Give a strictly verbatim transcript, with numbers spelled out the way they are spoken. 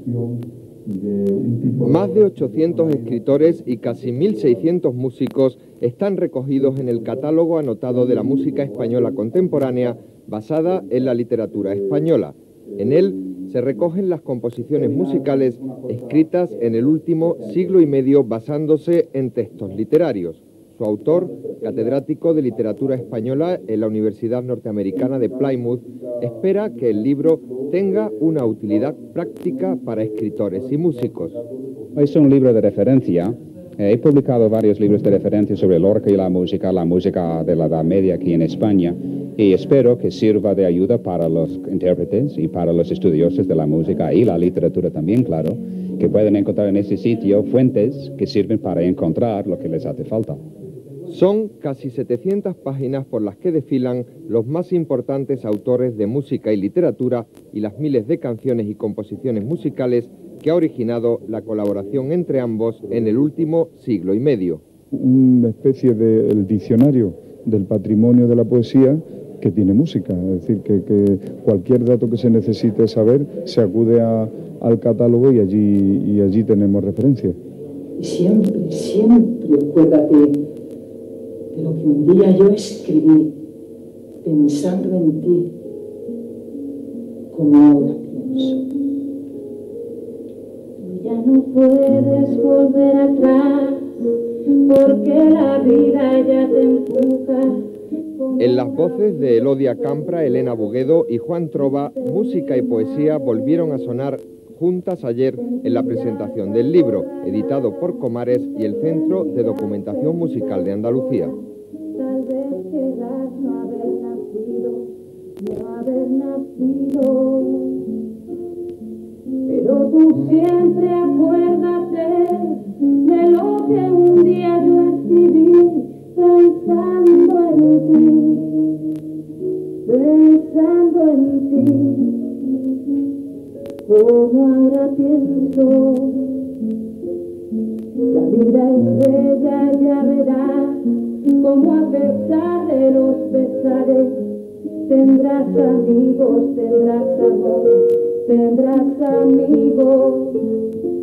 Más de ochocientos escritores y casi mil seiscientos músicos están recogidos en el catálogo anotado de la música española contemporánea basada en la literatura española. En él se recogen las composiciones musicales escritas en el último siglo y medio basándose en textos literarios. Su autor, catedrático de literatura española en la Universidad Norteamericana de Plymouth, espera que el libro tenga una utilidad práctica para escritores y músicos. Es un libro de referencia. He publicado varios libros de referencia sobre Lorca y la música, la música de la Edad Media aquí en España, y espero que sirva de ayuda para los intérpretes y para los estudiosos de la música y la literatura también, claro, que pueden encontrar en ese sitio fuentes que sirven para encontrar lo que les hace falta. Son casi setecientas páginas por las que desfilan los más importantes autores de música y literatura y las miles de canciones y composiciones musicales que ha originado la colaboración entre ambos en el último siglo y medio. Una especie de el diccionario del patrimonio de la poesía que tiene música, es decir, que, que cualquier dato que se necesite saber se acude a, al catálogo y allí, y allí tenemos referencia. Y siempre, siempre acuérdate de lo que un día yo escribí, pensando en ti, como ahora pienso. Tú ya no puedes volver atrás, porque la vida ya te empuja. En las voces de Elodia Campra, Elena Buguedo y Juan Trova, música y poesía volvieron a sonar juntas ayer en la presentación del libro, editado por Comares y el Centro de Documentación Musical de Andalucía. Tal vez querrás no haber nacido, no haber nacido, pero tú siempre acuérdate de lo que un día yo escribí, pensando en ti, pensando en ti. Como ahora pienso, la vida es bella, ya verás, como a pesar de los pesares, tendrás amigos, tendrás amor, tendrás amigos.